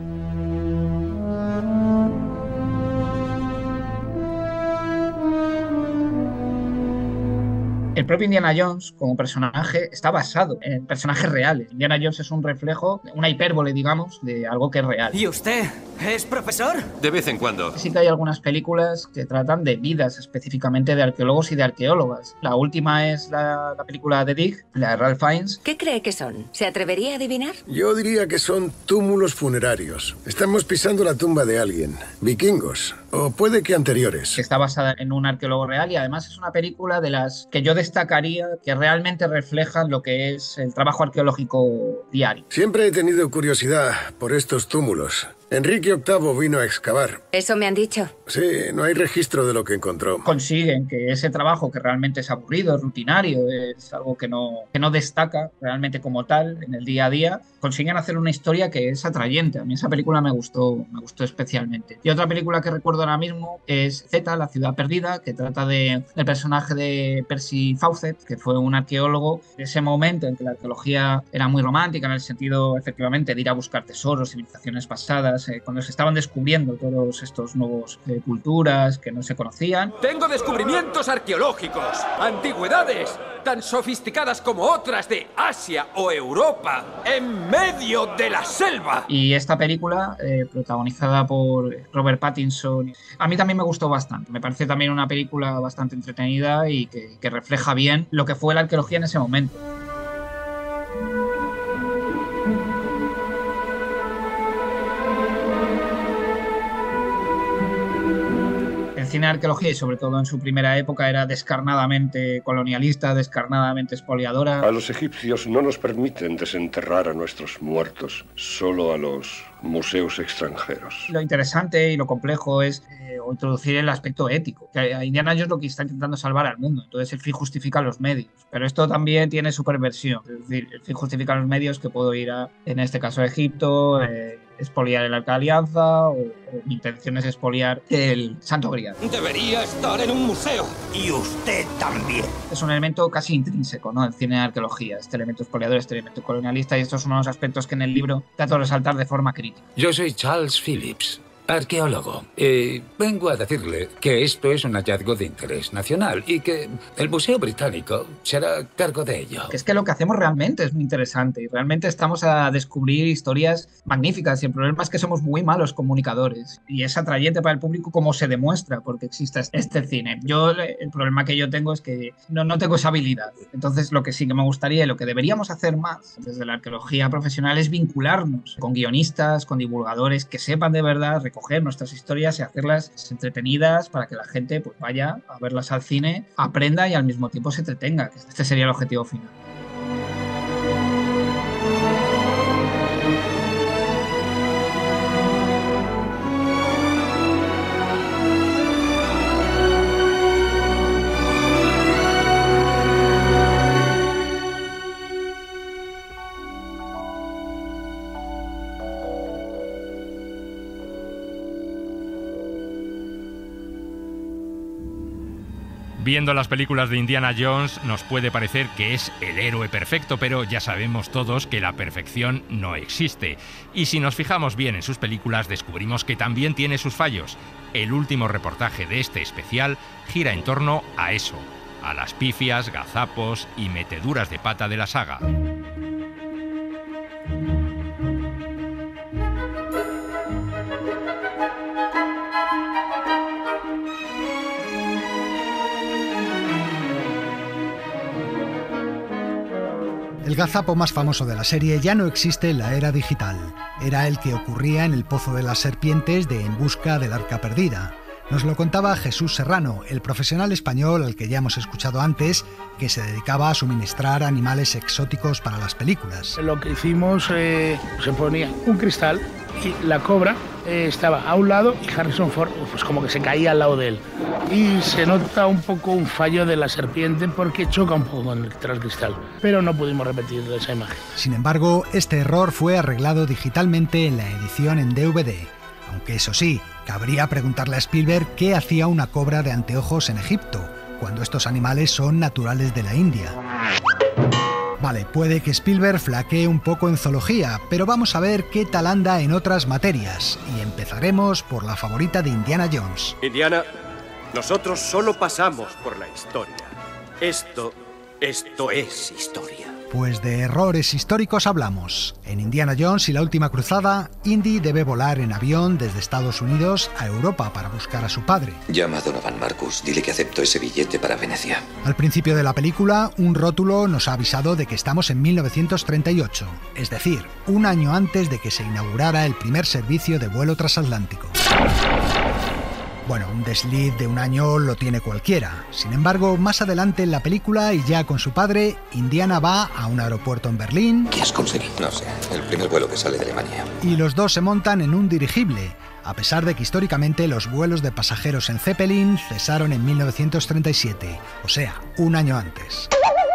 El propio Indiana Jones, como personaje, está basado en personajes reales. Indiana Jones es un reflejo, una hipérbole, digamos, de algo que es real. ¿Y usted es profesor? De vez en cuando. Sí que hay algunas películas que tratan de vidas específicamente de arqueólogos y de arqueólogas. La última es la, la película The Dig, la de Ralph Fiennes. ¿Qué cree que son? ¿Se atrevería a adivinar? Yo diría que son túmulos funerarios. Estamos pisando la tumba de alguien. Vikingos. O puede que anteriores. Está basada en un arqueólogo real, y además es una película de las que yo destacaría que realmente reflejan lo que es el trabajo arqueológico diario. Siempre he tenido curiosidad por estos túmulos. Enrique octavo vino a excavar. ¿Eso me han dicho? Sí, no hay registro de lo que encontró. Consiguen que ese trabajo, que realmente es aburrido, es rutinario, es algo que no, que no destaca realmente como tal en el día a día, consiguen hacer una historia que es atrayente. A mí esa película me gustó, me gustó especialmente. Y otra película que recuerdo ahora mismo es Z, La ciudad perdida, que trata de, del personaje de Percy Fawcett, que fue un arqueólogo de ese momento en que la arqueología era muy romántica, en el sentido, efectivamente, de ir a buscar tesoros, civilizaciones pasadas, eh, cuando se estaban descubriendo todos estos nuevos eh, culturas que no se conocían. Tengo descubrimientos arqueológicos, antigüedades tan sofisticadas como otras de Asia o Europa, en medio de la selva. Y esta película, eh, protagonizada por Robert Pattinson, a mí también me gustó bastante. Me parece también una película bastante entretenida y que, que refleja bien lo que fue la arqueología en ese momento. El cine de arqueología, y sobre todo en su primera época, era descarnadamente colonialista, descarnadamente expoliadora. A los egipcios no nos permiten desenterrar a nuestros muertos, solo a los museos extranjeros. Lo interesante y lo complejo es eh, introducir el aspecto ético, que a Indiana Jones lo que está intentando salvar al mundo, entonces el fin justifica los medios, pero esto también tiene su perversión, es decir, el fin justifica los medios, que puedo ir a, en este caso, a Egipto, eh, expoliar el Arca de Alianza o, o mi intención es expoliar el Santo Grial. Debería estar en un museo. Y usted también. Es un elemento casi intrínseco, ¿no?, del cine de arqueología, este elemento expoliador, este elemento colonialista, y estos son unos aspectos que en el libro trato de resaltar de forma crítica. Yo soy Charles Phillips, arqueólogo. Eh, vengo a decirle que esto es un hallazgo de interés nacional y que el Museo Británico se hará cargo de ello. Es que lo que hacemos realmente es muy interesante y realmente estamos a descubrir historias magníficas, y el problema es que somos muy malos comunicadores y es atrayente para el público como se demuestra porque existe este cine. Yo, el problema que yo tengo es que no, no tengo esa habilidad. Entonces lo que sí que me gustaría y lo que deberíamos hacer más desde la arqueología profesional es vincularnos con guionistas, con divulgadores que sepan de verdad recoger nuestras historias y hacerlas entretenidas para que la gente pues vaya a verlas al cine, aprenda y al mismo tiempo se entretenga, que este sería el objetivo final. Viendo las películas de Indiana Jones nos puede parecer que es el héroe perfecto, pero ya sabemos todos que la perfección no existe. Y si nos fijamos bien en sus películas descubrimos que también tiene sus fallos. El último reportaje de este especial gira en torno a eso, a las pifias, gazapos y meteduras de pata de la saga. El gazapo más famoso de la serie ya no existe en la era digital. Era el que ocurría en el Pozo de las Serpientes de En busca del Arca Perdida. Nos lo contaba Jesús Serrano, el profesional español al que ya hemos escuchado antes, que se dedicaba a suministrar animales exóticos para las películas. Lo que hicimos, eh, se ponía un cristal y la cobra eh, estaba a un lado y Harrison Ford pues como que se caía al lado de él. Y se nota un poco un fallo de la serpiente porque choca un poco con el cristal, pero no pudimos repetir esa imagen. Sin embargo, este error fue arreglado digitalmente en la edición en D V D. Aunque eso sí, cabría preguntarle a Spielberg qué hacía una cobra de anteojos en Egipto, cuando estos animales son naturales de la India. Vale, puede que Spielberg flaquee un poco en zoología, pero vamos a ver qué tal anda en otras materias, y empezaremos por la favorita de Indiana Jones. Indiana, nosotros solo pasamos por la historia. Esto, esto es historia. Pues de errores históricos hablamos. En Indiana Jones y la última cruzada, Indy debe volar en avión desde Estados Unidos a Europa para buscar a su padre. Llama a Donovan Marcus, dile que acepto ese billete para Venecia. Al principio de la película, un rótulo nos ha avisado de que estamos en mil novecientos treinta y ocho, es decir, un año antes de que se inaugurara el primer servicio de vuelo transatlántico. Bueno, un desliz de un año lo tiene cualquiera. Sin embargo, más adelante en la película y ya con su padre, Indiana va a un aeropuerto en Berlín. ¿Qué has conseguido? No sé, el primer vuelo que sale de Alemania. Y los dos se montan en un dirigible, a pesar de que históricamente los vuelos de pasajeros en Zeppelin cesaron en mil novecientos treinta y siete, o sea, un año antes.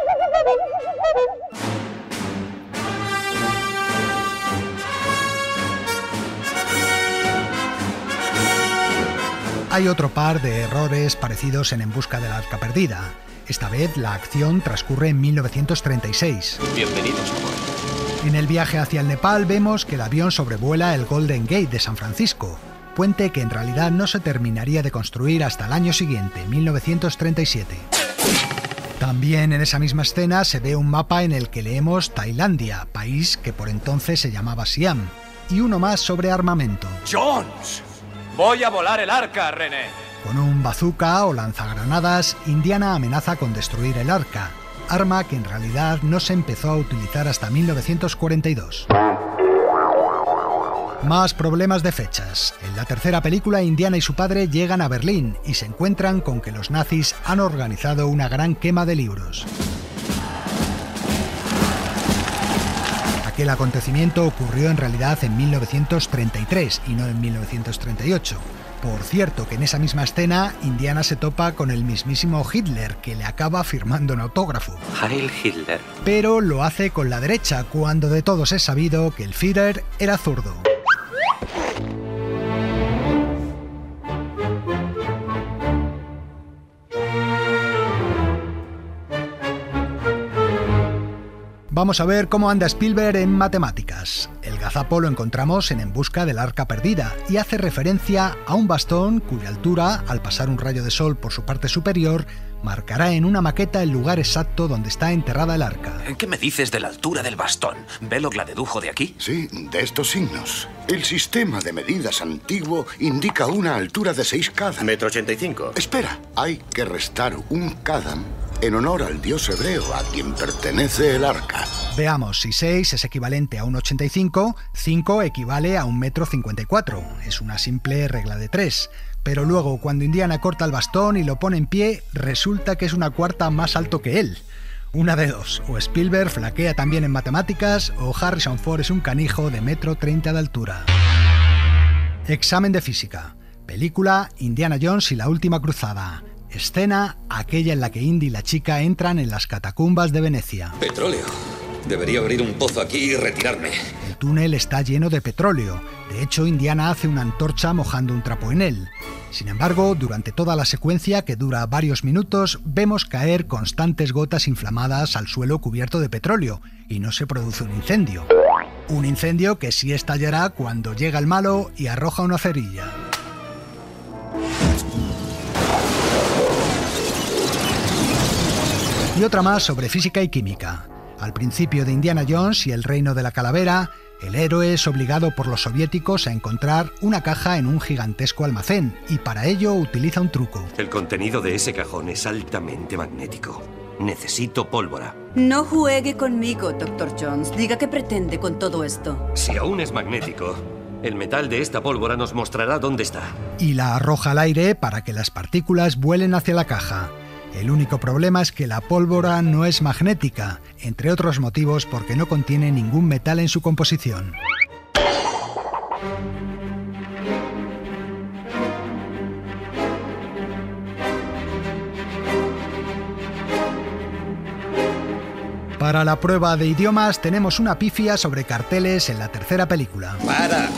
Hay otro par de errores parecidos en En busca del Arca Perdida. Esta vez la acción transcurre en mil novecientos treinta y seis. Bienvenidos, En el viaje hacia el Nepal vemos que el avión sobrevuela el Golden Gate de San Francisco, puente que en realidad no se terminaría de construir hasta el año siguiente, mil novecientos treinta y siete. También en esa misma escena se ve un mapa en el que leemos Tailandia, país que por entonces se llamaba Siam, y uno más sobre armamento. ¡Jones! Voy a volar el arca, René. Con un bazooka o lanzagranadas, Indiana amenaza con destruir el arca, arma que en realidad no se empezó a utilizar hasta mil novecientos cuarenta y dos. Más problemas de fechas. En la tercera película, Indiana y su padre llegan a Berlín y se encuentran con que los nazis han organizado una gran quema de libros. Aquel acontecimiento ocurrió en realidad en mil novecientos treinta y tres y no en mil novecientos treinta y ocho. Por cierto, que en esa misma escena, Indiana se topa con el mismísimo Hitler, que le acaba firmando un autógrafo. Heil Hitler. Pero lo hace con la derecha, cuando de todos es sabido que el Führer era zurdo. Vamos a ver cómo anda Spielberg en matemáticas. El gazapo lo encontramos en En busca del arca perdida y hace referencia a un bastón cuya altura, al pasar un rayo de sol por su parte superior, marcará en una maqueta el lugar exacto donde está enterrada el arca. ¿Qué me dices de la altura del bastón? ¿Velo la dedujo de aquí? Sí, de estos signos. El sistema de medidas antiguo indica una altura de seis kadam. Metro ochenta y cinco. Espera, hay que restar un kadam en honor al dios hebreo a quien pertenece el arca. Veamos, si seis es equivalente a un ochenta y cinco, cinco equivale a un metro cincuenta y cuatro. Es una simple regla de tres. Pero luego, cuando Indiana corta el bastón y lo pone en pie, resulta que es una cuarta más alto que él. Una de dos, o Spielberg flaquea también en matemáticas, o Harrison Ford es un canijo de metro treinta de altura. Examen de física. Película Indiana Jones y la última cruzada. Escena aquella en la que Indy y la chica entran en las catacumbas de Venecia. Petróleo. Debería abrir un pozo aquí y retirarme. El túnel está lleno de petróleo. De hecho, Indiana hace una antorcha mojando un trapo en él. Sin embargo, durante toda la secuencia, que dura varios minutos, vemos caer constantes gotas inflamadas al suelo cubierto de petróleo y no se produce un incendio. Un incendio que sí estallará cuando llega el malo y arroja una cerilla. Y otra más sobre física y química. Al principio de Indiana Jones y el reino de la calavera, el héroe es obligado por los soviéticos a encontrar una caja en un gigantesco almacén y para ello utiliza un truco. El contenido de ese cajón es altamente magnético. Necesito pólvora. No juegue conmigo, doctor Jones. Diga qué pretende con todo esto. Si aún es magnético, el metal de esta pólvora nos mostrará dónde está. Y la arroja al aire para que las partículas vuelen hacia la caja. El único problema es que la pólvora no es magnética, entre otros motivos porque no contiene ningún metal en su composición. Para la prueba de idiomas tenemos una pifia sobre carteles en la tercera película. ¡Para!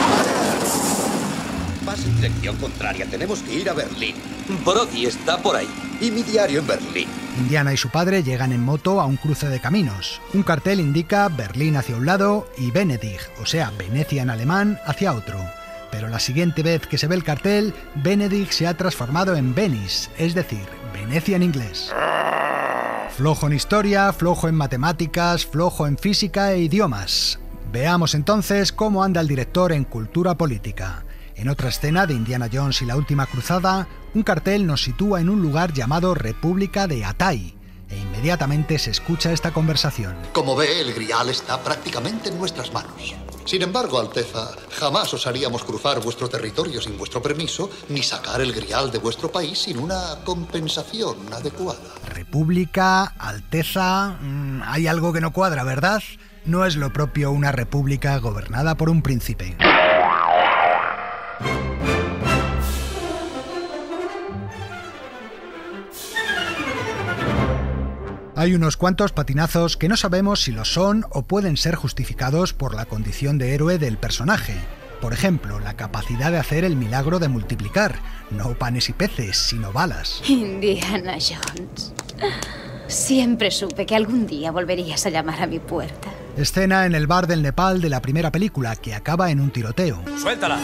Vas en dirección contraria. Tenemos que ir a Berlín. Brody está por ahí. Y mi diario en Berlín. Indiana y su padre llegan en moto a un cruce de caminos. Un cartel indica Berlín hacia un lado y Venedig, o sea, Venecia en alemán, hacia otro. Pero la siguiente vez que se ve el cartel, Venedig se ha transformado en Venice, es decir, Venecia en inglés. Flojo en historia, flojo en matemáticas, flojo en física e idiomas. Veamos entonces cómo anda el director en cultura política. En otra escena de Indiana Jones y la última cruzada, un cartel nos sitúa en un lugar llamado República de Atay, e inmediatamente se escucha esta conversación. Como ve, el grial está prácticamente en nuestras manos. Sin embargo, Alteza, jamás os haríamos cruzar vuestro territorio sin vuestro permiso, ni sacar el grial de vuestro país sin una compensación adecuada. República, Alteza... Mmm, hay algo que no cuadra, ¿verdad? No es lo propio una república gobernada por un príncipe. Hay unos cuantos patinazos que no sabemos si lo son o pueden ser justificados por la condición de héroe del personaje. Por ejemplo, la capacidad de hacer el milagro de multiplicar, no panes y peces, sino balas. Indiana Jones. Siempre supe que algún día volverías a llamar a mi puerta. Escena en el bar del Nepal de la primera película, que acaba en un tiroteo. ¡Suéltala!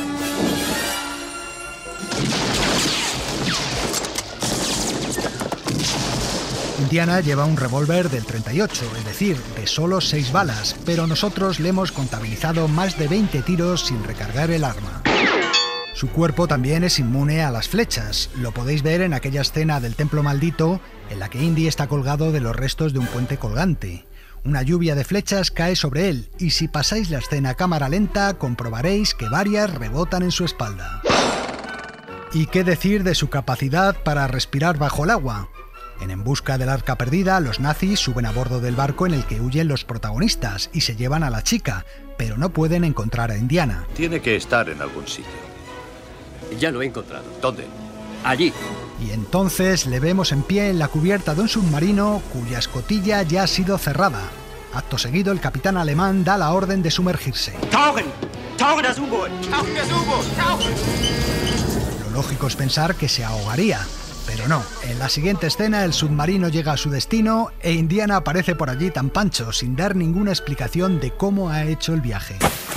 Indiana lleva un revólver del treinta y ocho, es decir, de solo seis balas, pero nosotros le hemos contabilizado más de veinte tiros sin recargar el arma. Su cuerpo también es inmune a las flechas. Lo podéis ver en aquella escena del templo maldito en la que Indy está colgado de los restos de un puente colgante. Una lluvia de flechas cae sobre él y si pasáis la escena a cámara lenta comprobaréis que varias rebotan en su espalda. ¿Y qué decir de su capacidad para respirar bajo el agua? En En busca del arca perdida, los nazis suben a bordo del barco en el que huyen los protagonistas y se llevan a la chica, pero no pueden encontrar a Indiana. Tiene que estar en algún sitio. Ya lo he encontrado. ¿Dónde? Allí. Y entonces le vemos en pie en la cubierta de un submarino cuya escotilla ya ha sido cerrada. Acto seguido, el capitán alemán da la orden de sumergirse. ¡Tauchen! ¡Tauchen das U-Boot! ¡Tauchen das U-Boot! ¡Tauchen! Lo lógico es pensar que se ahogaría, Pero no, en la siguiente escena el submarino llega a su destino e Indiana aparece por allí tan pancho, sin dar ninguna explicación de cómo ha hecho el viaje.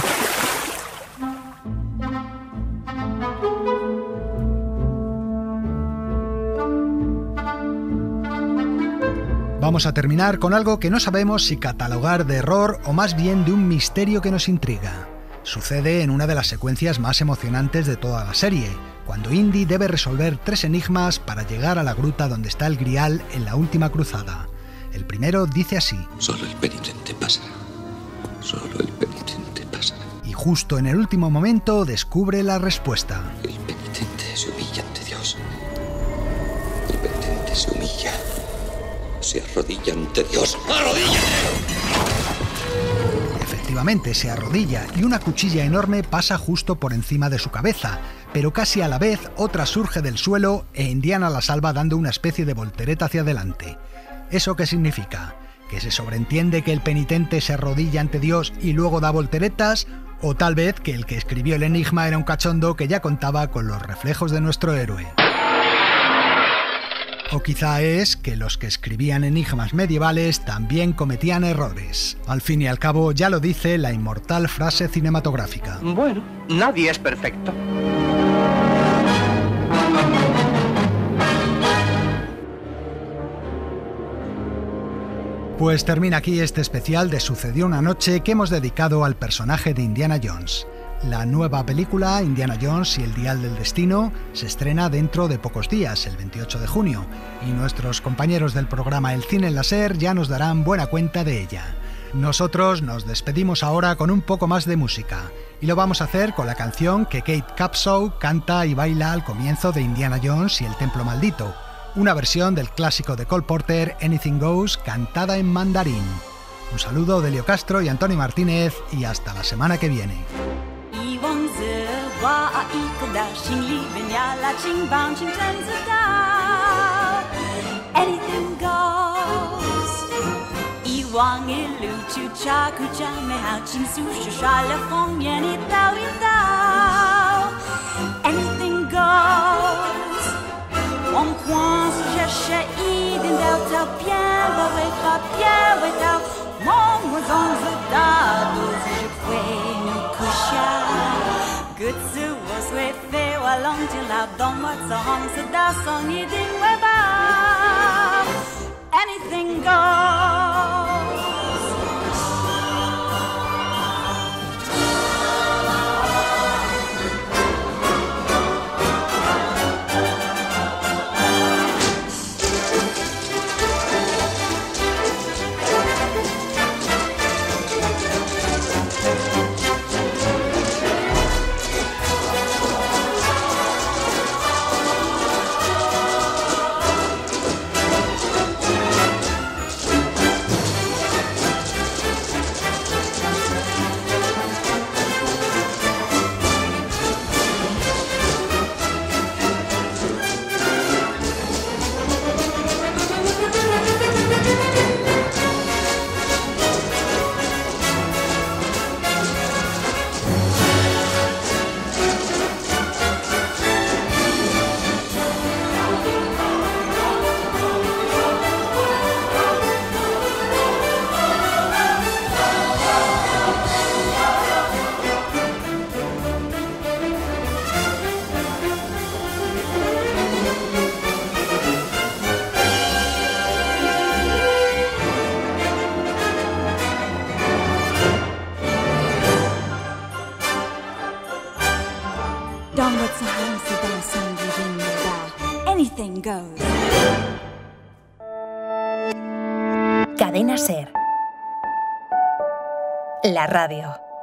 Vamos a terminar con algo que no sabemos si catalogar de error o más bien de un misterio que nos intriga. Sucede en una de las secuencias más emocionantes de toda la serie, cuando Indy debe resolver tres enigmas para llegar a la gruta donde está el Grial en la última cruzada. El primero dice así: Solo el penitente pasará. Solo el penitente pasará. Y justo en el último momento descubre la respuesta. El penitente se humilla ante Dios. El penitente se humilla. Se arrodilla ante Dios. ¡Arrodíllate! Efectivamente, se arrodilla y una cuchilla enorme pasa justo por encima de su cabeza, pero casi a la vez otra surge del suelo e Indiana la salva dando una especie de voltereta hacia adelante. ¿Eso qué significa? ¿Que se sobreentiende que el penitente se arrodilla ante Dios y luego da volteretas? ¿O tal vez que el que escribió el enigma era un cachondo que ya contaba con los reflejos de nuestro héroe? O quizá es que los que escribían enigmas medievales también cometían errores. Al fin y al cabo, ya lo dice la inmortal frase cinematográfica. Bueno, nadie es perfecto. Pues termina aquí este especial de Sucedió una noche que hemos dedicado al personaje de Indiana Jones. La nueva película, Indiana Jones y el Dial del Destino, se estrena dentro de pocos días, el veintiocho de junio, y nuestros compañeros del programa El Cine en la SER ya nos darán buena cuenta de ella. Nosotros nos despedimos ahora con un poco más de música, y lo vamos a hacer con la canción que Kate Capshaw canta y baila al comienzo de Indiana Jones y el Templo Maldito, una versión del clásico de Cole Porter, Anything Goes, cantada en mandarín. Un saludo de Leo Castro y Antonio Martínez, y hasta la semana que viene. 一往这哇一个大心里边呀啦请帮请真知道 Anything goes 一往一路去查苦讲美好情愫是耍了风眼一道一道 Anything goes 往狂是这些一点到头偏把尾巴偏尾到梦我总知道都是会你哭笑 Good to was with fair while long till I don't want so home so that's on you didn't wear about anything goes Cadena SER. La radio.